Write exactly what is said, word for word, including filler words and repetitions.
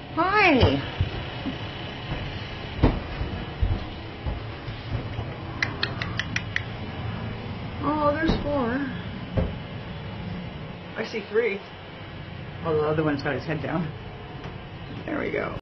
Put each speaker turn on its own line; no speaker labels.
Hi. Oh, there's four. I see three. Oh, the other one's got his head down. There we go.